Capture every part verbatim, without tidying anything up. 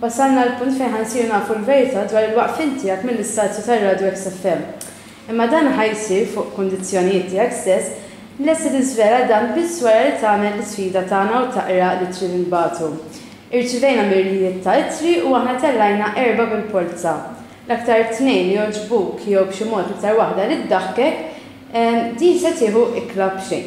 wasalna l-punt fejn ħansiru nafu l-verità dwar il-waqfin tiegħek mill-istazju tar-Radio X F M. Imma dan ħajsir fuq kundizzjonijiet tiegħek stess lesti tiżvela dan biss wara li tagħmel l-isfida tagħna u taqra li trid inbagħtu. Irċivejna mirlijiet ta' ittri u aħna tellajna erba' bil-polza. L-aktar tnejn li jogħġbuk jew b'xi mod iktar waħda li ddaħkek din se tieħu ikla b'xejn.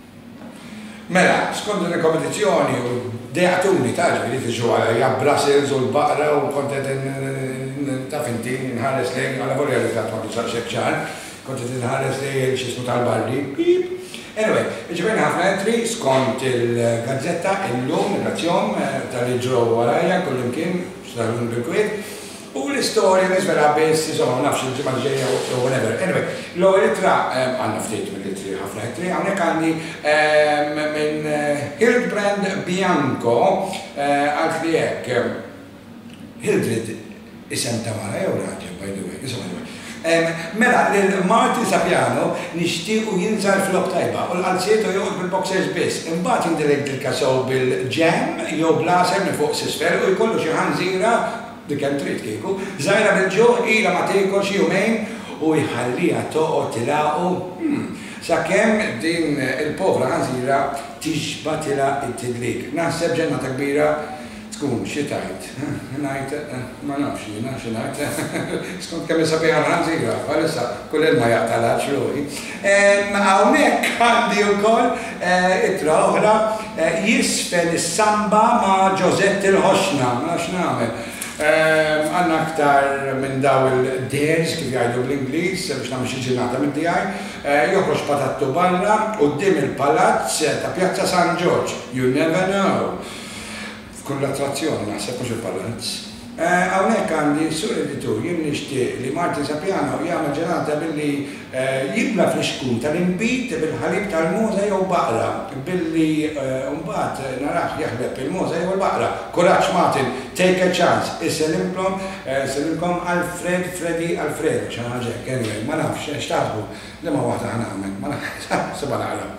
Mela, skont din il-kompetizzjoni u dejaqtuni taġbi li tiġu għalja Brussels u l-baqra u kontet taf inti nħares lejn għala volja li tat ma tisar xekċar, kontet nħares lejn xismu tal-barri. Anyway, ġibena ħafna entri skont il-gazzetta il-lum, il-razzjom tal-ġro għalajja, kullimkien, s-tarun bil-kwit. U l-istoria nisvela biss, insomma, nafx il-ġimma ġeja u whatever. Anyway, l-ewwel ittra għandna ftit mill-ittri ħafna ittri, hawnhekk għandi minn Hildbrand Bianco għalt li hekk. Hildred isem ta' mara jew raġel, by the way, isem anyway. Mela, l-Marti Sapiano nixtiequ jinżar flok tajba u l-qalzietu joqgħod bil-boxers biss. Imbagħad indirekt il-kasow bil-ġem jew blaser minn fuq s'isfel u jkollu xi ħanżira dik hemm trid kieku, żgħira bil-ġuħ ilha ma tiekol xi jumejn u jħallija toqgħod tilaqu sakemm din il-povra ħanżira tixbatilha t-tidlik. Naħseb ġennata kbira tkun xi tajt. Ngħid ma nafx jiena xi ngħid. Skont kemm isabiħa l-ħanżira, bħalissa kull ilma jaqtalha xluħi. Hawnhekk għandi wkoll ittra oħra jisfel is-samba ma' Ġosett il-Ħoxna, ma nafx nagħmel. Għanna aktar minn daw il-dares, kif jgħidu bl-Inglis, biex namlu xi ġurnata minn tiegħi, joħroġ patattu barra quddiem il-palazz ta' Pjazza San George. You never know. F'kull attrazzjoni naħseb mhux il-palazz. Hawnhekk għandi sur editur jien nixtieq li Martin Sapiano jagħmel ġurnata billi jibla fl-ixkun tal-imbit bil-ħalib tal-muża jew baqra, billi mbagħad narax jaħleb il-muża jew il-baqra. Kuraġġ Martin, take a chance. Issellimkom, issellimkom Alfred, Freddy, Alfred, xi ħaġa hekk, anyway, ma nafx x'taħsbu li ma waħda ħanagħmel, ma nafx seba' naqra.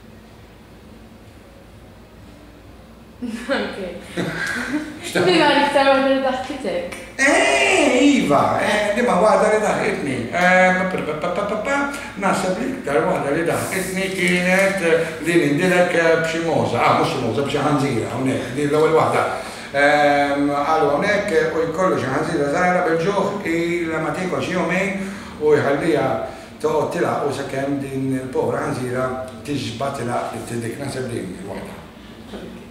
Li ma niktar waħda li daħkitek. Eh, Iva, li ma waħda li daħkitni. Naħseb li iktar waħda li daħkitni kienet li nindilek b'xi moża, ah, mhux xi moża, b'xi ħanżira hawnhekk, li l-ewwel waħda. Għalu hawnhekk u jkollu xi ħanżira żgħira bil-ġuħ ilha ma tiekol xi jumejn u jħallija toqgħod tilaq u sakemm din il-povra ħanżira tixbatilha t-tidlik naħseb din il-waħda.